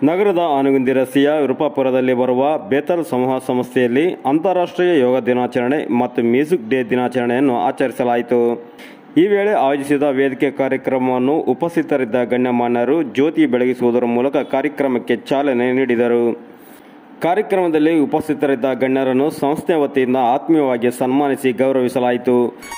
ನಗರದ ಆನಗುಂದಿ ರಸ್ತೆಯ ವಿರುಪಾಪುರದಲ್ಲಿ ಬರುವ ಬೇತಲ್ ಸಮೂಹ ಸಂಸ್ಥೆಯಲ್ಲಿ ಅಂತಾರಾಷ್ಟ್ರೀಯ ಯೋಗ ದಿನಾಚರಣೆ ಮತ್ತು ಮ್ಯೂಸಿಕ್ ಡೇ ದಿನಾಚರಣೆಯನ್ನು ಆಚರಿಸಲಾಯಿತು. ಈ ವೇಳೆ ಆಯೋಜಿಸಿದ ವೇದಿಕೆ ಕಾರ್ಯಕ್ರಮವನ್ನು ಉಪಸ್ಥಿತರಿದ್ದ ಗಣ್ಯಮಾನ್ಯರು ಜ್ಯೋತಿ ಬೆಳಗಿಸುವುದರ ಮೂಲಕ ಕಾರ್ಯಕ್ರಮಕ್ಕೆ ಚಾಲನೆ ನೀಡಿದರು. ಕಾರ್ಯಕ್ರಮದಲ್ಲಿ ಉಪಸ್ಥಿತರಿದ್ದ ಗಣ್ಯರನ್ನು ಸಂಸ್ಥೆ ವತಿಯಿಂದ ಆತ್ಮೀಯವಾಗಿ ಸನ್ಮಾನಿಸಿ ಗೌರವಿಸಲಾಯಿತು.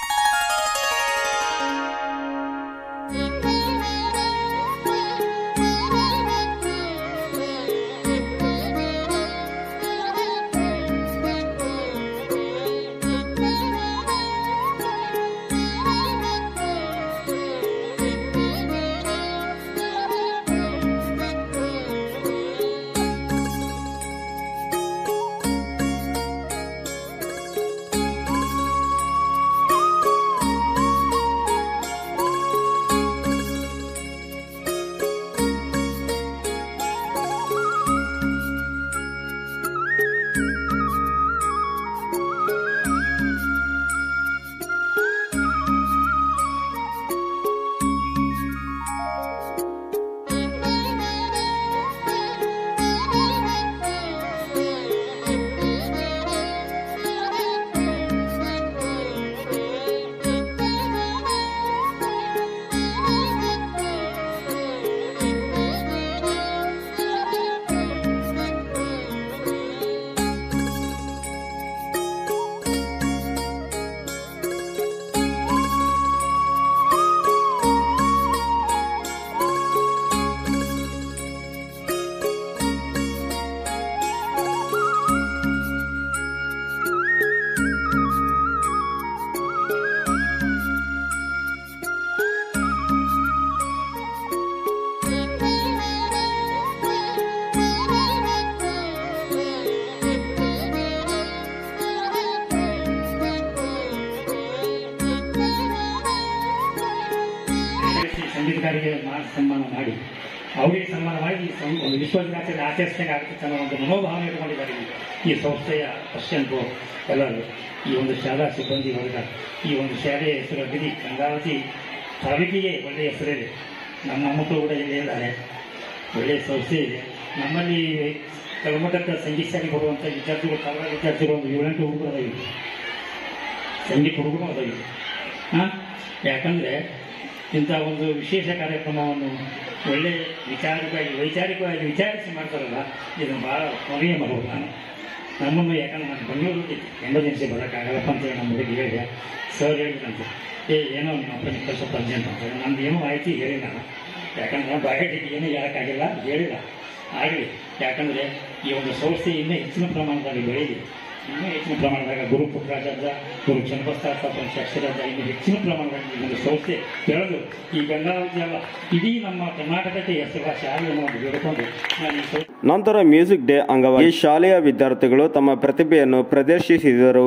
ಸಂಗೀತಗಾರಿಗೆ ಸನ್ಮಾನ ಮಾಡಿ ಅವರಿಗೆ ಸನ್ಮಾನ ಮಾಡಿ ಒಂದು ವಿಶ್ವ ದಿನಾಚರಣೆ ಆಚರಿಸಿದಂಗೆ ಆಗುತ್ತೆ ಅನ್ನೋ ಒಂದು ಮನೋಭಾವನೆ ಇಟ್ಕೊಂಡಿದ್ದಾರೆ ಈ ಸಂಸ್ಥೆಯ ಪ್ರೆಸಿಡೆಂಟು ಎಲ್ಲರೂ. ಈ ಒಂದು ಶಾಲಾ ಸಿಬ್ಬಂದಿ ವರ್ಗ, ಈ ಒಂದು ಶಾಲೆಯ ಹೆಸರು ಅಗದಿ ಗಂಗಾವತಿ ತರಬೇತಿಗೆ ಒಳ್ಳೆಯ ಹೆಸರಿದೆ. ನಮ್ಮ ಮಕ್ಕಳು ಕೂಡ ಇಲ್ಲಿ ಇದ್ದಾರೆ, ಒಳ್ಳೆಯ ಸಂಸ್ಥೆ ಇದೆ. ನಮ್ಮಲ್ಲಿ ಕರ್ನಾಟಕ ಸಂಗೀತ ಶಾಲೆಗೆ ಬರುವಂಥ ವಿದ್ಯಾರ್ಥಿಗಳು, ಕನ್ನಡ ವಿದ್ಯಾರ್ಥಿಗಳು ಒಂದು 7-8 ಹುಡುಗರು ಅದಾವೆ, ಸಂಗೀತ ಹುಡುಗರು ಅದಾವೆ. ಯಾಕಂದರೆ ಇಂಥ ಒಂದು ವಿಶೇಷ ಕಾರ್ಯಕ್ರಮವನ್ನು ಒಳ್ಳೆಯ ವೈಚಾರಿಕವಾಗಿ ವಿಚಾರಿಸಿ ಮಾಡ್ತಾರಲ್ಲ, ಇದನ್ನು ಭಾಳ ಕೊನೆಯ ಮಾಡೋದು. ನಮ್ಮನ್ನು ಯಾಕಂದ್ರೆ ನಾನು ಬೆಂಗಳೂರಿಗೆ ಎಮರ್ಜೆನ್ಸಿ ಬರೋಕ್ಕಾಗಲ್ಲಪ್ಪ ಅಂತೇಳಿ ನಮ್ಮ ಹುಡುಗಿ ಹೇಳಿದೆ. ಸರ್ ಹೇಳಿದಂತೆ ಏನೋ ನಿಮ್ಮ ಅಪ್ಪನ ಸ್ವಲ್ಪ ಅರ್ಜೆಂಟ್ ಅಂತಾರೆ. ನಂದು ಏನೂ ಮಾಹಿತಿ ಹೇಳಿಲ್ಲ, ಯಾಕಂದ್ರೆ ಬಾಯಿಗೆ ಏನೂ ಹೇಳೋಕ್ಕಾಗಿಲ್ಲ, ಹೇಳಿಲ್ಲ. ಆಗಲಿ, ಯಾಕಂದರೆ ಈ ಒಂದು ಸಂಸ್ಥೆ ಇನ್ನೂ ಹೆಚ್ಚಿನ ಪ್ರಮಾಣದಲ್ಲಿ ಬೆಳೀಲಿ, ಇನ್ನೂ ಹೆಚ್ಚಿನ ಪ್ರಮಾಣದಾಗ ಗುರು ಪುಟ್ಟರಾಜ, ಗುರು ಚನ್ನಬಸವ ಅಕ್ಷರಾಜ ಇನ್ನೂ ಹೆಚ್ಚಿನ ಪ್ರಮಾಣದಲ್ಲಿ ಈ ಒಂದು ಸಂಸ್ಥೆ ಬೆಳೆದು ಈ ಗಂಗಾವತಿ ಅಲ್ಲ ಇಡೀ ನಮ್ಮ ಕರ್ನಾಟಕಕ್ಕೆ ಹೆಸರು ಶಾಲೆಯನ್ನು ಒಂದು ಬೇಡಿಕೊಂಡು ನಾನು ನಂತರ ಮ್ಯೂಸಿಕ್ ಡೇ ಅಂಗವಾಗಿ ಶಾಲೆಯ ವಿದ್ಯಾರ್ಥಿಗಳು ತಮ್ಮ ಪ್ರತಿಭೆಯನ್ನು ಪ್ರದರ್ಶಿಸಿದರು.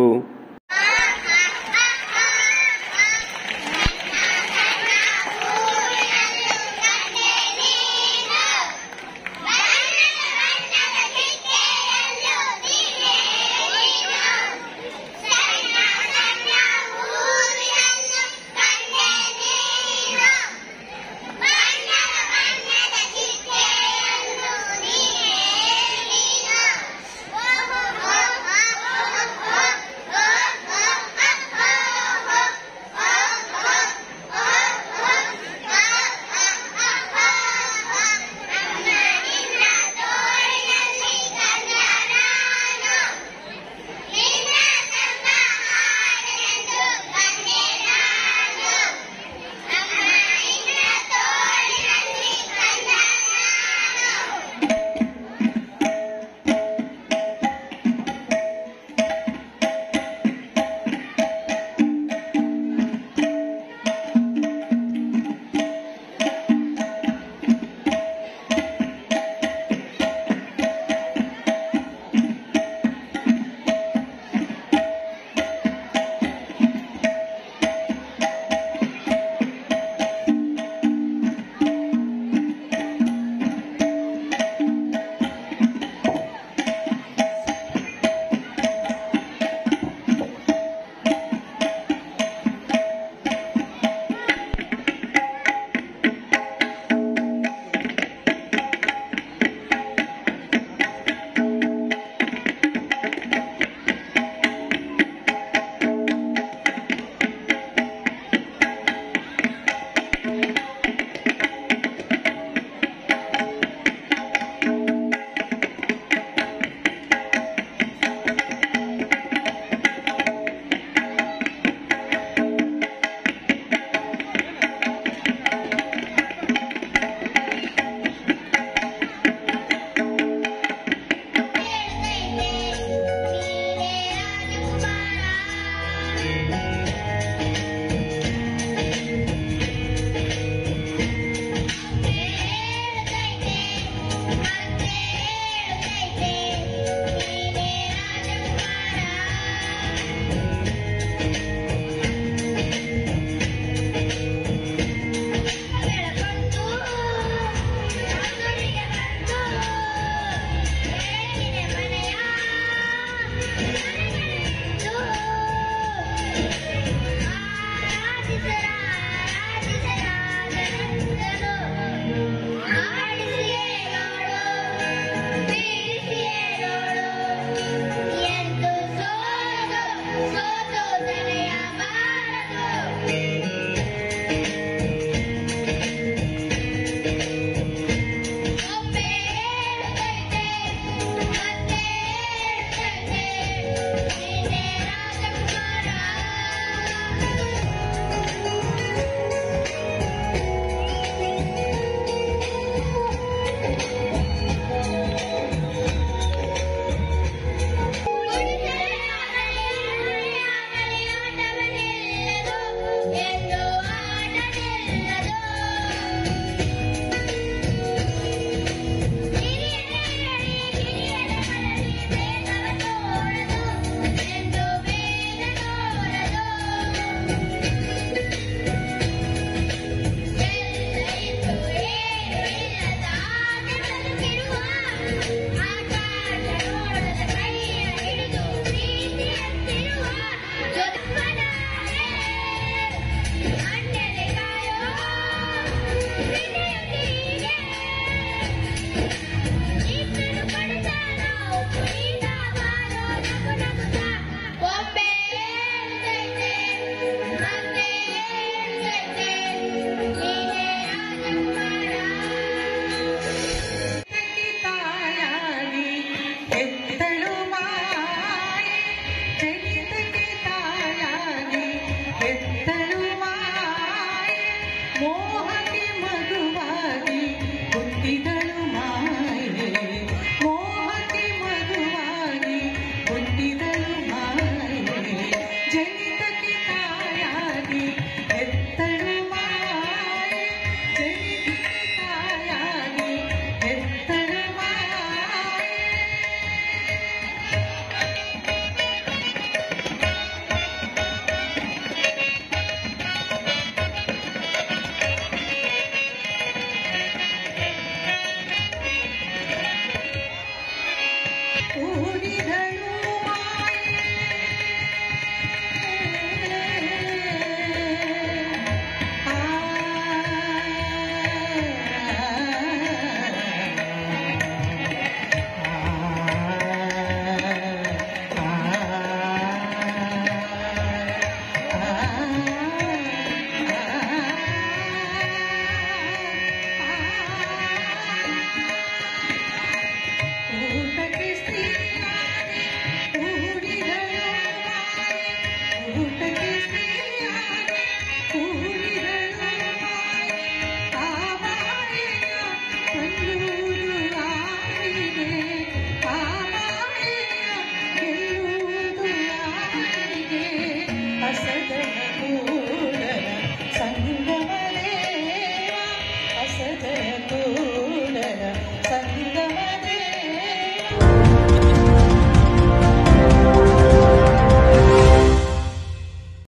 ಹೂ